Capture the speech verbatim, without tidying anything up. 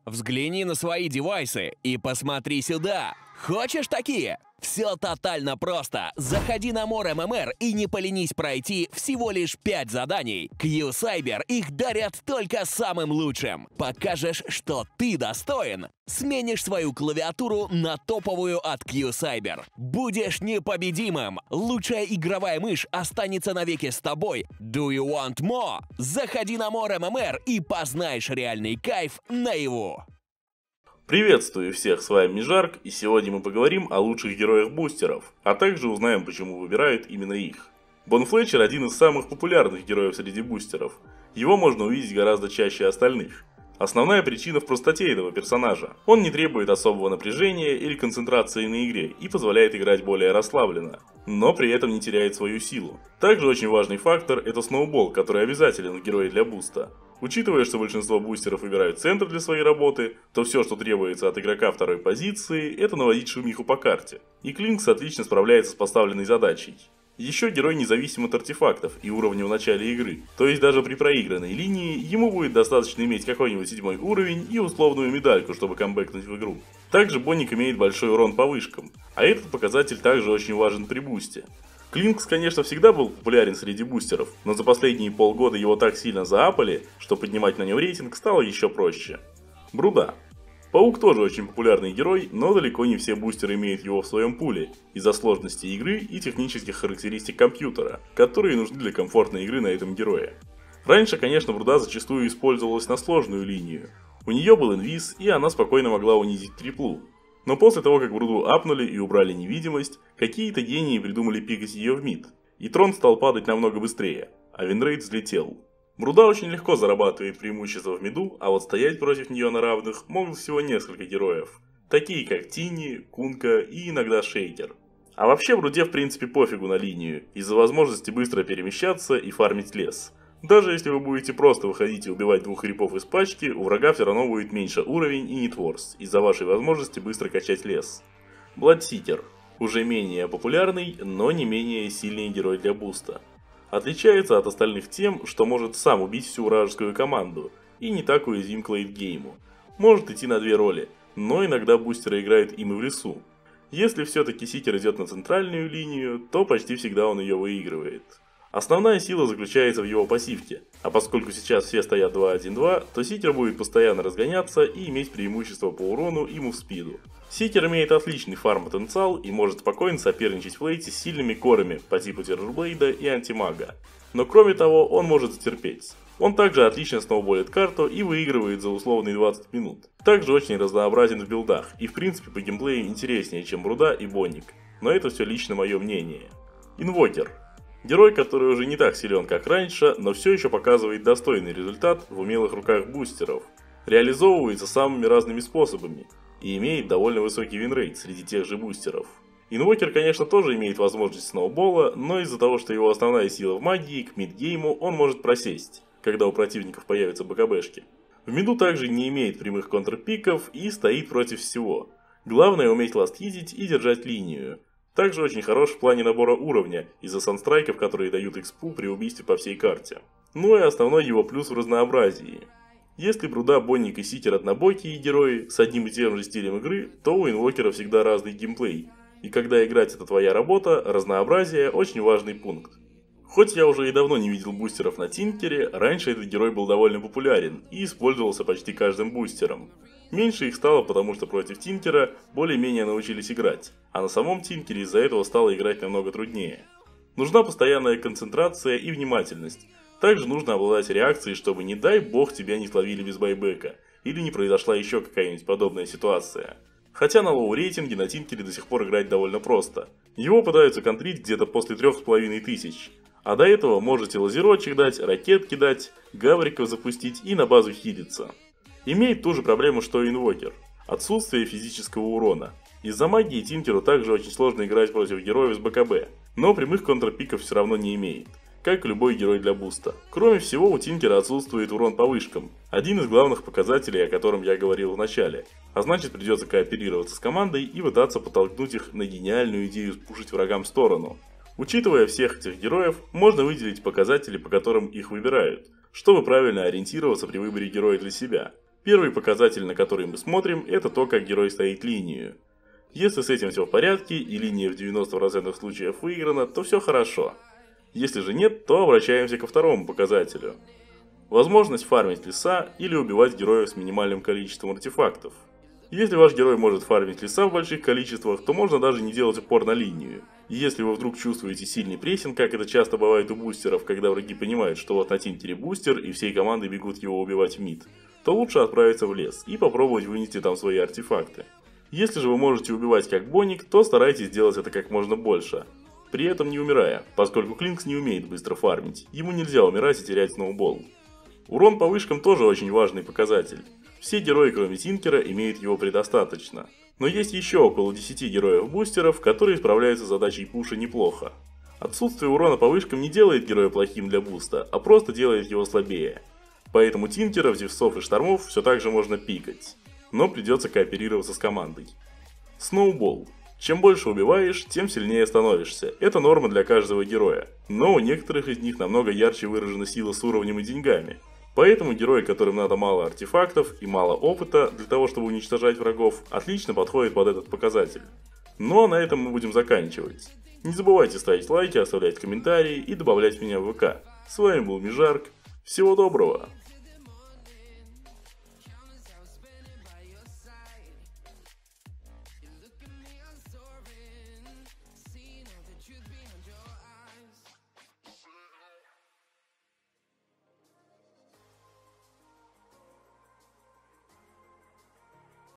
Взгляни на свои девайсы и посмотри сюда. Хочешь такие? Все тотально просто. Заходи на More эм эм эр и не поленись пройти всего лишь пять заданий. Q-Cyber их дарят только самым лучшим. Покажешь, что ты достоин. Сменишь свою клавиатуру на топовую от Q-Cyber. Будешь непобедимым. Лучшая игровая мышь останется навеки с тобой. Do you want more? Заходи на More эм эм эр и познаешь реальный кайф наяву. Приветствую всех, с вами Мижарк, и сегодня мы поговорим о лучших героях бустеров, а также узнаем, почему выбирают именно их. Бон Флетчер один из самых популярных героев среди бустеров. Его можно увидеть гораздо чаще остальных. Основная причина в простоте этого персонажа. Он не требует особого напряжения или концентрации на игре и позволяет играть более расслабленно, но при этом не теряет свою силу. Также очень важный фактор – это сноубол, который обязателен в герое для буста. Учитывая, что большинство бустеров выбирают центр для своей работы, то все, что требуется от игрока второй позиции, это наводить шумиху по карте. И Клинкс отлично справляется с поставленной задачей. Еще герой независим от артефактов и уровня в начале игры, то есть даже при проигранной линии ему будет достаточно иметь какой-нибудь седьмой уровень и условную медальку, чтобы камбэкнуть в игру. Также Бонник имеет большой урон по вышкам, а этот показатель также очень важен при бусте. Клинкс, конечно, всегда был популярен среди бустеров, но за последние полгода его так сильно заапали, что поднимать на него рейтинг стало еще проще. Бруда. Паук тоже очень популярный герой, но далеко не все бустеры имеют его в своем пуле, из-за сложности игры и технических характеристик компьютера, которые нужны для комфортной игры на этом герое. Раньше, конечно, Бруда зачастую использовалась на сложную линию. У нее был инвиз, и она спокойно могла унизить триплу. Но после того, как Бруду апнули и убрали невидимость, какие-то гении придумали пикать ее в мид, и трон стал падать намного быстрее, а винрейт взлетел. Бруда очень легко зарабатывает преимущество в миду, а вот стоять против нее на равных могут всего несколько героев, такие как Тини, Кунка и иногда Шейдер. А вообще Бруде в принципе пофигу на линию, из-за возможности быстро перемещаться и фармить лес. Даже если вы будете просто выходить и убивать двух крипов из пачки, у врага все равно будет меньше уровень и нетворс, из-за вашей возможности быстро качать лес. Бладситер. Уже менее популярный, но не менее сильный герой для буста. Отличается от остальных тем, что может сам убить всю вражескую команду, и не так уязвим к лейтгейму. Может идти на две роли, но иногда бустеры играют им и в лесу. Если все-таки Ситер идет на центральную линию, то почти всегда он ее выигрывает. Основная сила заключается в его пассивке, а поскольку сейчас все стоят два один два, то Ситер будет постоянно разгоняться и иметь преимущество по урону и мувспиду. Ситер имеет отличный фарм-потенциал и может спокойно соперничать в лейте с сильными корами по типу Террорблейда и Антимага. Но кроме того, он может затерпеть. Он также отлично сноуболит карту и выигрывает за условные двадцать минут. Также очень разнообразен в билдах и в принципе по геймплею интереснее, чем Бруда и Бонник. Но это все лично мое мнение. Инвокер. Герой, который уже не так силен, как раньше, но все еще показывает достойный результат в умелых руках бустеров. Реализовывается самыми разными способами и имеет довольно высокий винрейт среди тех же бустеров. Инвокер, конечно, тоже имеет возможность сноубола, но из-за того, что его основная сила в магии, к мидгейму он может просесть, когда у противников появятся БКБшки. В миду также не имеет прямых контрпиков и стоит против всего. Главное уметь ластхитить и держать линию. Также очень хорош в плане набора уровня, из-за санстрайков, которые дают экспу при убийстве по всей карте. Ну и основной его плюс в разнообразии. Если Бруда, Бонник и Ситер однобокие герои с одним и тем же стилем игры, то у инвокера всегда разный геймплей. И когда играть это твоя работа, разнообразие очень важный пункт. Хоть я уже и давно не видел бустеров на Тинкере, раньше этот герой был довольно популярен и использовался почти каждым бустером. Меньше их стало, потому что против Тинкера более-менее научились играть, а на самом Тинкере из-за этого стало играть намного труднее. Нужна постоянная концентрация и внимательность. Также нужно обладать реакцией, чтобы не дай бог тебя не словили без байбека, или не произошла еще какая-нибудь подобная ситуация. Хотя на лоу рейтинге на Тинкере до сих пор играть довольно просто. Его пытаются контрить где-то после трех с половиной тысяч. А до этого можете лазерочек дать, ракетки дать, гавриков запустить и на базу хилиться. Имеет ту же проблему, что и инвокер – отсутствие физического урона. Из-за магии Тинкеру также очень сложно играть против героев с БКБ, но прямых контрпиков все равно не имеет, как и любой герой для буста. Кроме всего, у Тинкера отсутствует урон по вышкам, один из главных показателей, о котором я говорил в начале, а значит придется кооперироваться с командой и пытаться подтолкнуть их на гениальную идею спушить врагам в сторону. Учитывая всех этих героев, можно выделить показатели, по которым их выбирают, чтобы правильно ориентироваться при выборе героя для себя. Первый показатель, на который мы смотрим, это то, как герой стоит линию. Если с этим все в порядке и линия в девяноста процентах случаев выиграна, то все хорошо. Если же нет, то обращаемся ко второму показателю. Возможность фармить леса или убивать героев с минимальным количеством артефактов. Если ваш герой может фармить леса в больших количествах, то можно даже не делать упор на линию. И если вы вдруг чувствуете сильный прессинг, как это часто бывает у бустеров, когда враги понимают, что вот на тинтере бустер и всей командой бегут его убивать в мид, то лучше отправиться в лес и попробовать вынести там свои артефакты. Если же вы можете убивать как боник, то старайтесь делать это как можно больше, при этом не умирая, поскольку Клинкс не умеет быстро фармить, ему нельзя умирать и терять сноубол. Урон по вышкам тоже очень важный показатель. Все герои, кроме Тинкера, имеют его предостаточно. Но есть еще около десяти героев-бустеров, которые справляются с задачей пуша неплохо. Отсутствие урона по вышкам не делает героя плохим для буста, а просто делает его слабее. Поэтому Тинкеров, Зевсов и Штормов все так же можно пикать. Но придется кооперироваться с командой. Сноубол. Чем больше убиваешь, тем сильнее становишься. Это норма для каждого героя. Но у некоторых из них намного ярче выражена сила с уровнем и деньгами. Поэтому герои, которым надо мало артефактов и мало опыта для того, чтобы уничтожать врагов, отлично подходят под этот показатель. Но на этом мы будем заканчивать. Не забывайте ставить лайки, оставлять комментарии и добавлять меня в ВК. С вами был Мижарк. Всего доброго!